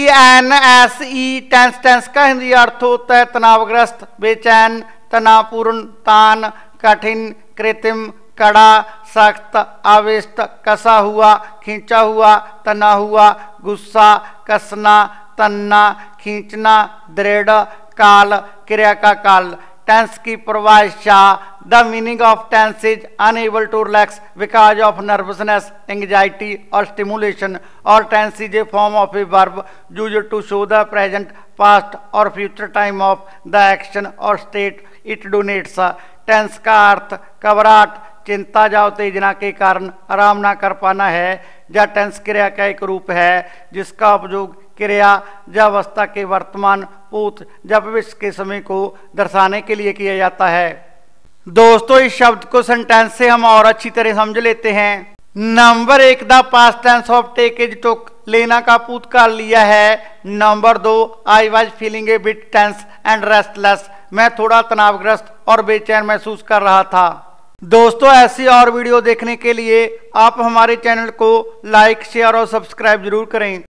TNSE tense का हिंदी अर्थ होता है तनावग्रस्त, बेचैन, तनावपूर्ण, तान, कठिन, कृत्रिम, कड़ा, सख्त, आवेष्ट, कसा हुआ, खींचा हुआ, तना हुआ, गुस्सा, कसना, तन्ना, खींचना, दृढ़, काल, क्रिया का काल। टेंस की परिभाषा: the meaning of tense is unable to relax because of nervousness, anxiety और स्टिमुलेशन। और tense is a form of a verb used to show the present, past और future time of the action और state it denotes. Tense का अर्थ घबराहट, चिंता या उत्तेजना के कारण आराम ना कर पाना है। या टेंस क्रिया का एक रूप है जिसका उपयोग क्रिया या अवस्था के वर्तमान, भूत या भविष्य के समय को दर्शाने के लिए किया जाता है। दोस्तों, इस शब्द को सेंटेंस से हम और अच्छी तरह समझ लेते हैं। Number 1, the past tense of take is took, लेना का भूतकाल लिया है। Number 2, I was feeling a bit tense and restless, मैं थोड़ा तनावग्रस्त और बेचैन महसूस कर रहा था। दोस्तों, ऐसी और वीडियो देखने के लिए आप हमारे चैनल को लाइक, शेयर और सब्सक्राइब जरूर करें।